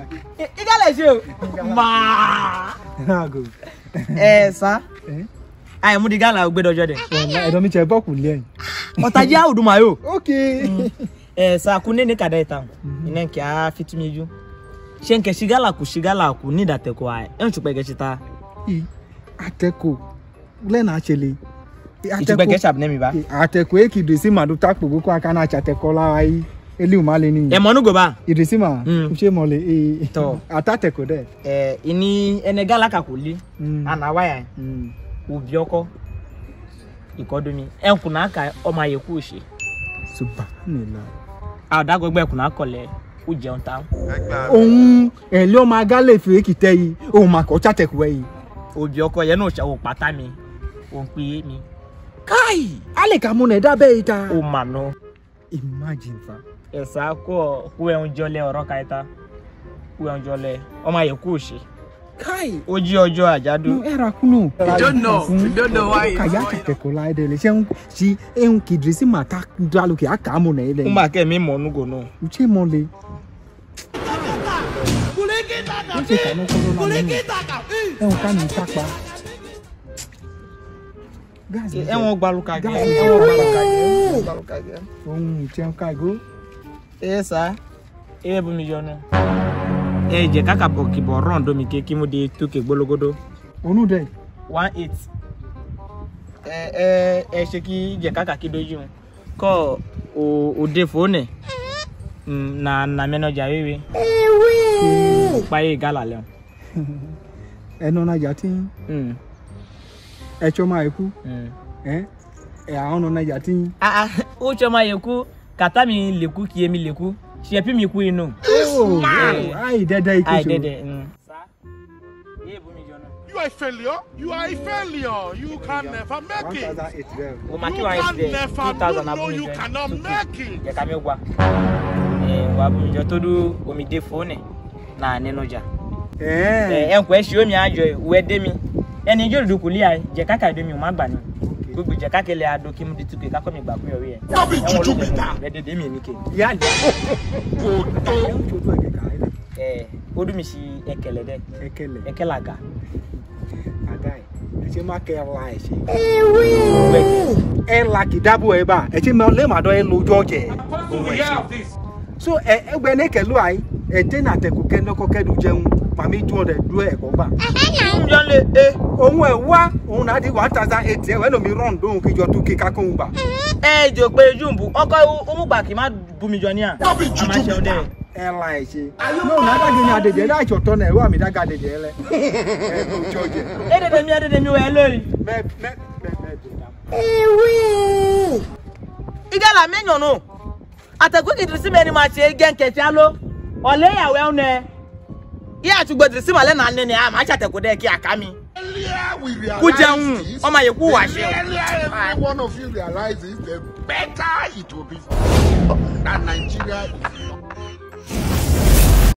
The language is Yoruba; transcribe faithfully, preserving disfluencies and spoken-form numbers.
Igala show. Ma. Go. Eh, sir. I am Igala ogbedo jode. I don't meet your boku le. Otaji a odumayo. Okay. Eh, sir, kunene kada eta. Ine nke a fitumiju. Shenke shigala ku shigala ku ni Atẹko ai. Enchupege chita. Atẹko. Le na chele. Atẹko shap name ba. Atẹko e ki IDRISIMA do takpo ko aka na Atẹko la ai. Eli o male ni. E monu go ba. IDRISIMA. Nche mole e to. Atẹko de. Eh, ini enegala ka kuli. Ana waya. Mm. Ubioko. Ikodomi. Enkuna aka o ma yeku ose. Subhanallah. Ah, da gbogbo ekuna kole. O jeun ta. Ohun ele o ma gale fi ekite yi. O ma ko Atẹko yi. Ubioko ye no o pata mi. O pe mi. Kai, ale ka mo na da be ita. O ma no. Imagine fa. Esa ko ku e unjole oro kaita. Ku e unjole. O ma yeku ose. Kai, oji ojo ajadu. Era kuno. You don't know. You don't know why. Kaya Atẹko la de le se si ehun ki IDRISIMA ta dalu ki aka mo na ile. O ma ke mi mo nu go no. Uche mo le. Kulikita ka. Kulikita ka. Ehun ka ni tapa. Gas. E won gbaluka ge. E won gbaluka ge. E won gbaluka ge. Ohun che ka go. E sa. E bu mi jonu. E je kaka boki bo rondo mi ke kimu de tuke gbologodo. Onu de. one eight. Eh eh e se ki je kaka kidoju. Ko o o de phone. Mm na na manager wewe. Ewe. Pa Igala le. Eno na yatin. Mm. E choma eku. Mm. Eh? E a ono na yatin. Ah ah, o choma yeku, kata mi leku ki emi leku. She pi mi ku inu. Oh, ai dede iku. Ai dede. Mm. Sa. Ye bu mi jono. You are a failure. You are a failure. You can never make it. O ma ki You wa can ide never two thousand no, abu mi. you cannot make it. Je ka mi gwa. Eh, wa bu mi jo todu omi de phone na nenoja. Eh. Eh, enko e si omi ajo we de mi. Eni jo du kuli ai, je kaka de mi o ma gba ni. Gbogbo je kaka le ado ki mu di tuke ka ko mi gba ku yori e. No be juju be that. We de de mi ni ke. Ya ya. Eh, odu mi si ekele de. Ekele. Ekelaga. Adai. E se ma ke la e se. Ewe. E la ki dabo e ba. E se me le ma do e lojo je. So e egbe ne ke lu ai. E de na Atẹko ke no ko ke du jeun. Mami two hundred do e ko ba. Njo le eh Ohun e wa, ohun na di one thousand eight e we no mi run dohun ki jo tu ki ka kun ba. eh jo pe jumbu oko o mu gba ki ma bu mi jo ni a. No be juju be that. E la e se. No na da ge ni adeje la jo to na e wa mi da ga adeje le. E ko joje. Eh de de mi ade de mi we lori. Me me me me do da. Ewe. Igala menyo no. Atẹko ki IDRISIMA ni ma se gen keti alo. Ole yawe one. Iya tugbo IDRISIMA le na nne a ma Atẹko de ki aka mi. Ku jeun o ma ye ku wa se. Every one of you realizes the better it will be for that Nigeria is.